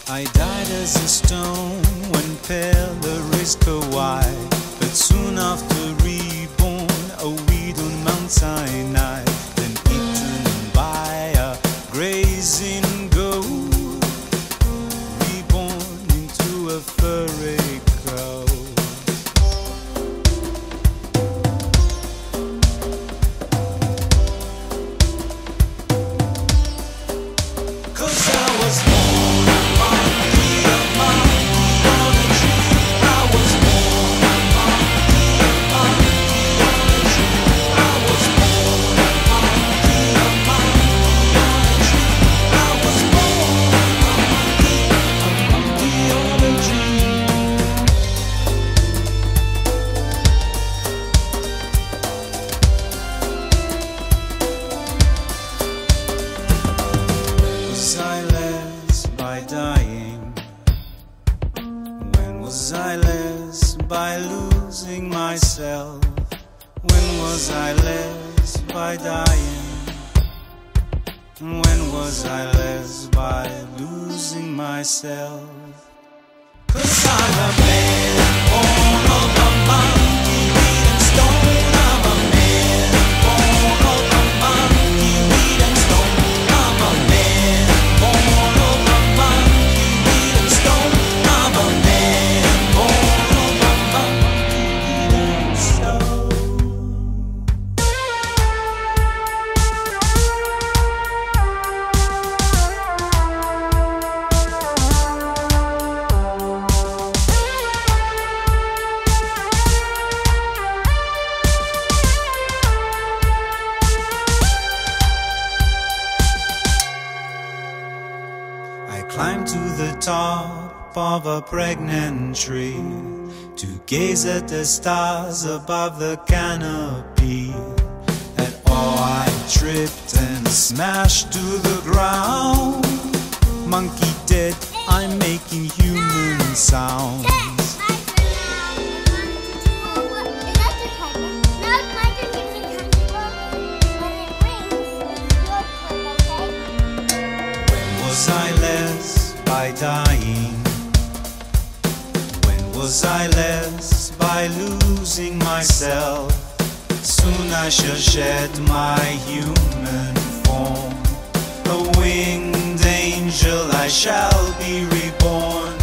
I died as a stone when perished wide, but soon after reborn, a weed on Mount Sinai, then eaten by a grazing goat, reborn into a furry cow. 'Cause I was born a monkey on a tree. I was born a monkey on a tree. I was born a monkey on a tree. I was born a monkey on a tree. Was I less by dying? When was I less by losing myself? When was I less by dying? When was I less by losing myself? 'Cause I'm a man born of a monkey eating stone. I'm a man born of a monkey eating stone. I'm a man born of a monkey eating stone. I'm a man born of a monkey eating stone. I climbed to the top of a pregnant tree to gaze at the stars above the canopy. At all I tripped and smashed to the ground. Monkey dead, I'm making human sounds. When was I less by dying? When was I less by losing myself? Soon I shall shed my human form. A winged angel I shall be reborn.